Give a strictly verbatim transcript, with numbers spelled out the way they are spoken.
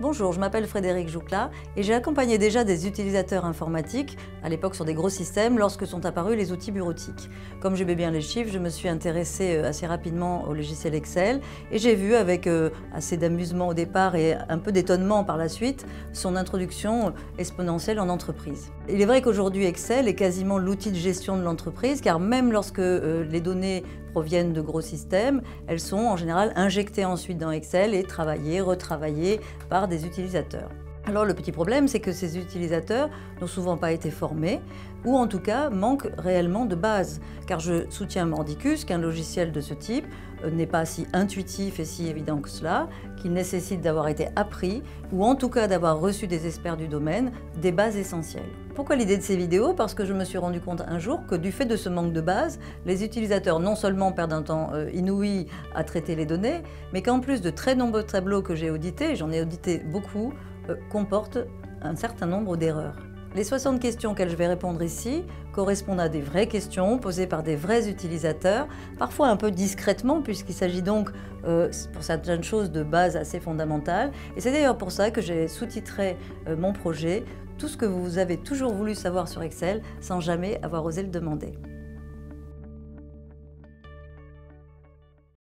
Bonjour, je m'appelle Frédéric Joucla et j'ai accompagné déjà des utilisateurs informatiques, à l'époque sur des gros systèmes, lorsque sont apparus les outils bureautiques. Comme j'aimais bien les chiffres, je me suis intéressée assez rapidement au logiciel Excel et j'ai vu avec assez d'amusement au départ et un peu d'étonnement par la suite, son introduction exponentielle en entreprise. Il est vrai qu'aujourd'hui Excel est quasiment l'outil de gestion de l'entreprise, car même lorsque les données proviennent de gros systèmes, elles sont en général injectées ensuite dans Excel et travaillées, retravaillées par des utilisateurs. Alors le petit problème, c'est que ces utilisateurs n'ont souvent pas été formés ou en tout cas manquent réellement de base. Car je soutiens mordicus qu'un logiciel de ce type n'est pas si intuitif et si évident que cela, qu'il nécessite d'avoir été appris ou en tout cas d'avoir reçu des experts du domaine des bases essentielles. Pourquoi l'idée de ces vidéos? Parce que je me suis rendu compte un jour que du fait de ce manque de base, les utilisateurs non seulement perdent un temps inouï à traiter les données, mais qu'en plus de très nombreux tableaux que j'ai audités, j'en ai audité beaucoup, comportent un certain nombre d'erreurs. Les soixante questions auxquelles je vais répondre ici correspondent à des vraies questions posées par des vrais utilisateurs, parfois un peu discrètement puisqu'il s'agit donc euh, pour certaines choses de base assez fondamentales. Et c'est d'ailleurs pour ça que j'ai sous-titré euh, mon projet « Tout ce que vous avez toujours voulu savoir sur Excel sans jamais avoir osé le demander ».